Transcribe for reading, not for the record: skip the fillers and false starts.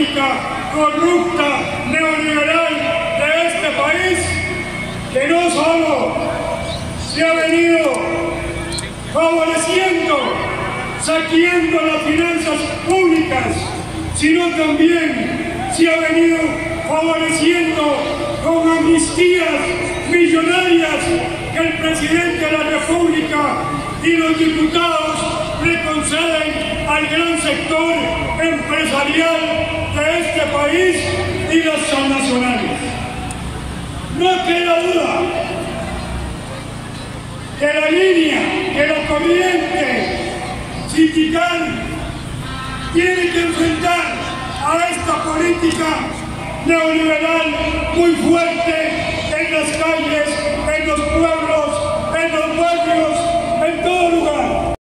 política corrupta, neoliberal de este país, que no solo se ha venido favoreciendo, saqueando las finanzas públicas, sino también se ha venido favoreciendo con amnistías millonarias que el presidente de la República y los diputados le conceden al gran sector empresarial de este país y las transnacionales. No queda duda que la línea, que la corriente sindical tiene que enfrentar a esta política neoliberal muy fuerte